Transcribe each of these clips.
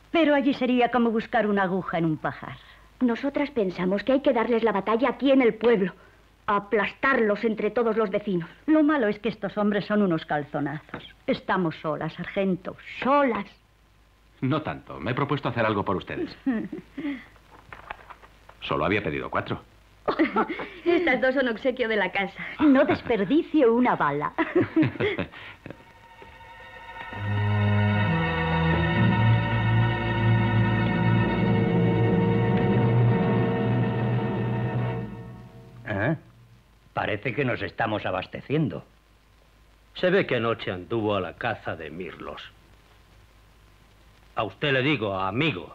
Pero allí sería como buscar una aguja en un pajar. Nosotras pensamos que hay que darles la batalla aquí en el pueblo. Aplastarlos entre todos los vecinos. Lo malo es que estos hombres son unos calzonazos. Estamos solas, sargento, solas. No tanto. Me he propuesto hacer algo por ustedes. Solo había pedido 4. Estas 2 son obsequio de la casa. No desperdicie una bala. Parece que nos estamos abasteciendo. Se ve que anoche anduvo a la caza de mirlos. A usted le digo, amigo.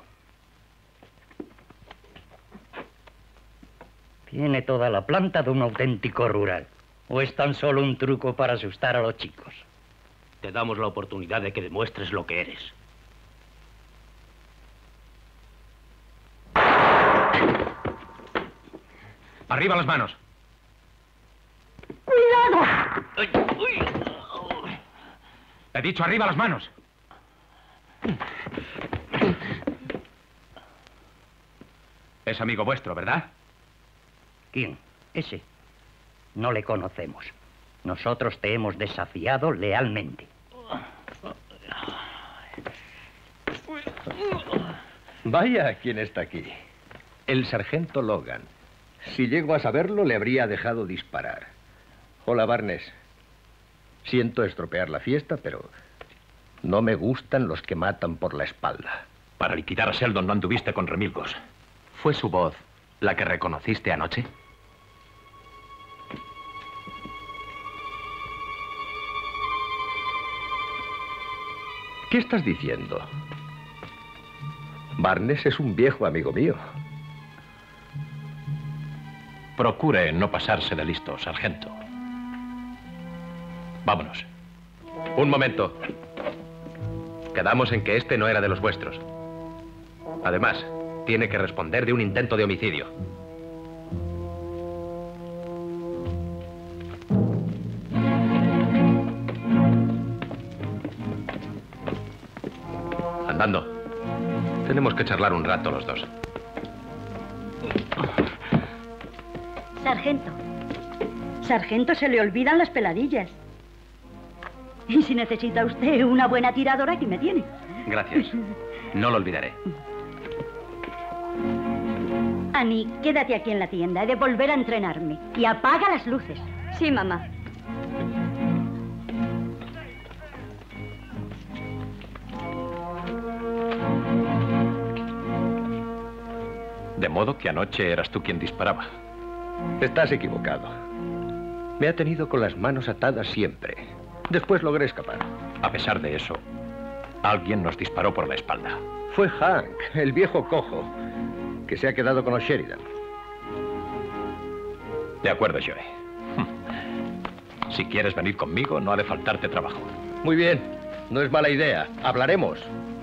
Tiene toda la planta de un auténtico rural. ¿O es tan solo un truco para asustar a los chicos? Te damos la oportunidad de que demuestres lo que eres. ¡Arriba las manos! ¡Cuidado! He dicho arriba las manos. Es amigo vuestro, ¿verdad? ¿Quién? Ese. No le conocemos. Nosotros te hemos desafiado lealmente. Vaya, ¿quién está aquí? El sargento Logan. Si llego a saberlo, le habría dejado disparar. Hola, Barnes. Siento estropear la fiesta, pero no me gustan los que matan por la espalda. Para liquidar a Sheldon no anduviste con remilgos. ¿Fue su voz la que reconociste anoche? ¿Qué estás diciendo? Barnes es un viejo amigo mío. Procure no pasarse de listo, sargento. Vámonos. Un momento. Quedamos en que este no era de los vuestros. Además, tiene que responder de un intento de homicidio. Andando. Tenemos que charlar un rato los dos. Sargento. Sargento, se le olvidan las peladillas. Y si necesita usted una buena tiradora, aquí me tiene. Gracias. No lo olvidaré. Annie, quédate aquí en la tienda. He de volver a entrenarme. Y apaga las luces. Sí, mamá. De modo que anoche eras tú quien disparaba. Estás equivocado. Me ha tenido con las manos atadas siempre. Después logré escapar. A pesar de eso, alguien nos disparó por la espalda. Fue Hank, el viejo cojo, que se ha quedado con los Sheridan. De acuerdo, Joey. Si quieres venir conmigo, no ha de faltarte trabajo. Muy bien. No es mala idea. Hablaremos.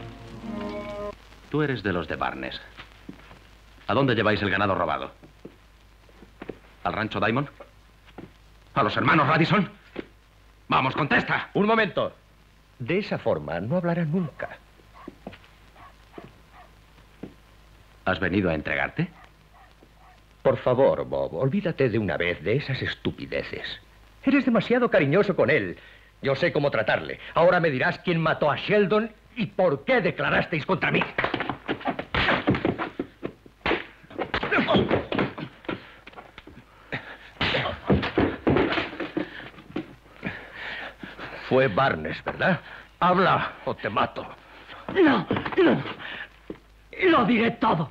Tú eres de los de Barnes. ¿A dónde lleváis el ganado robado? ¿Al rancho Diamond? ¿A los hermanos Radisson? ¡Vamos, contesta! Un momento. De esa forma no hablará nunca. ¿Has venido a entregarte? Por favor, Bob, olvídate de una vez de esas estupideces. Eres demasiado cariñoso con él. Yo sé cómo tratarle. Ahora me dirás quién mató a Sheldon y por qué declarasteis contra mí. Fue Barnes, ¿verdad? Habla o te mato. No, no. Lo diré todo.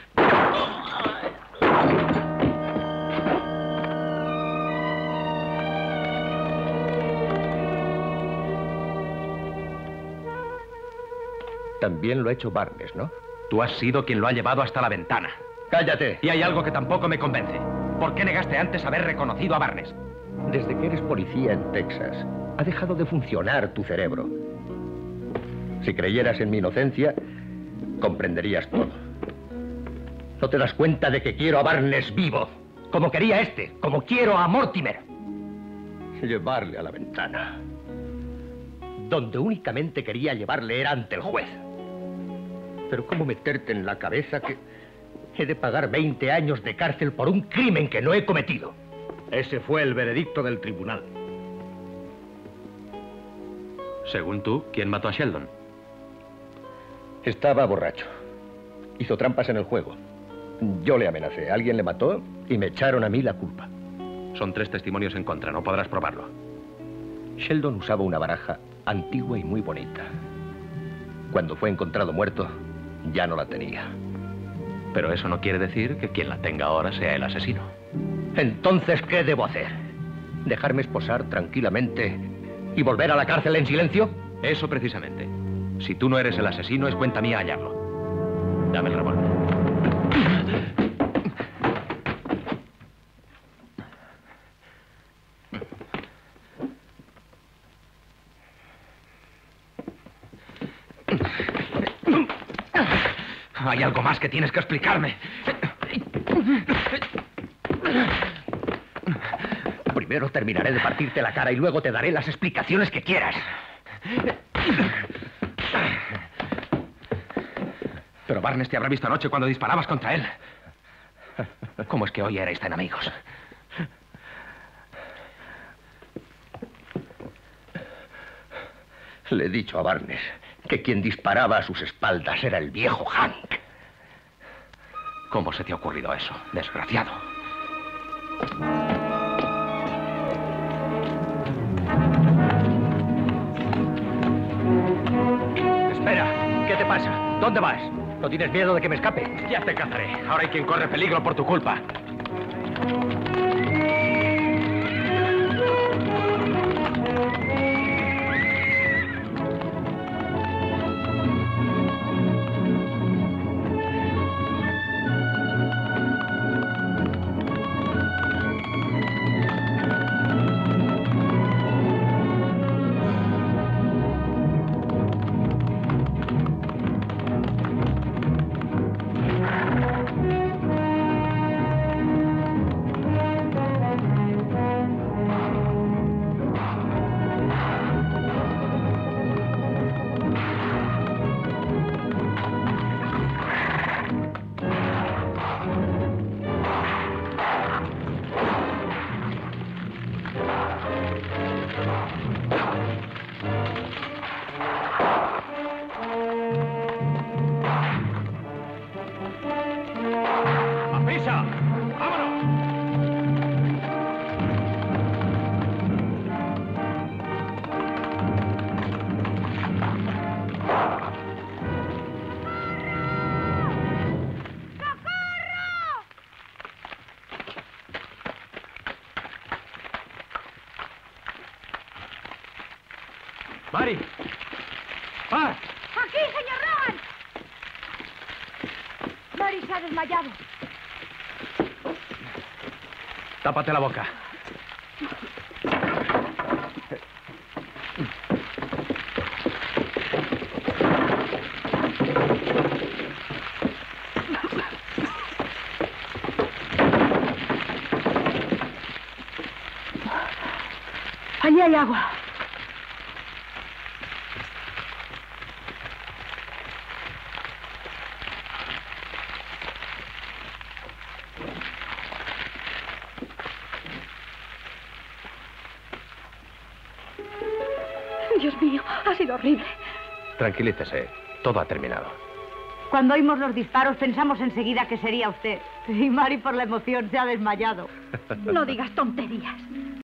También lo ha hecho Barnes, ¿no? Tú has sido quien lo ha llevado hasta la ventana. ¡Cállate! Y hay algo que tampoco me convence. ¿Por qué negaste antes haber reconocido a Barnes? Desde que eres policía en Texas, ha dejado de funcionar tu cerebro. Si creyeras en mi inocencia, comprenderías todo. ¿No te das cuenta de que quiero a Barnes vivo? Como quería este, como quiero a Mortimer. Llevarle a la ventana. Donde únicamente quería llevarle era ante el juez. Pero ¿cómo meterte en la cabeza que he de pagar 20 años de cárcel por un crimen que no he cometido? Ese fue el veredicto del tribunal. Según tú, ¿quién mató a Sheldon? Estaba borracho. Hizo trampas en el juego. Yo le amenacé. Alguien le mató y me echaron a mí la culpa. Son 3 testimonios en contra. No podrás probarlo. Sheldon usaba una baraja antigua y muy bonita. Cuando fue encontrado muerto, ya no la tenía. Pero eso no quiere decir que quien la tenga ahora sea el asesino. Entonces, ¿qué debo hacer? ¿Dejarme esposar tranquilamente y volver a la cárcel en silencio? Eso precisamente. Si tú no eres el asesino, es cuenta mía hallarlo. Dame el revólver. Hay algo más que tienes que explicarme. Primero terminaré de partirte la cara y luego te daré las explicaciones que quieras. Pero Barnes te habrá visto anoche cuando disparabas contra él. ¿Cómo es que hoy erais tan amigos? Le he dicho a Barnes que quien disparaba a sus espaldas era el viejo Hank. ¿Cómo se te ha ocurrido eso, desgraciado? Espera, ¿qué te pasa? ¿Dónde vas? ¿No tienes miedo de que me escape? Ya te cazaré. Ahora hay quien corre peligro por tu culpa. ¡Mary! ¡Ah! ¡Aquí, señor Rowan! Mary se ha desmayado. Tápate la boca. Allí hay agua. Dios mío, ha sido horrible. Tranquilícese. Todo ha terminado. Cuando oímos los disparos pensamos enseguida que sería usted. Y Mary por la emoción se ha desmayado. No digas tonterías.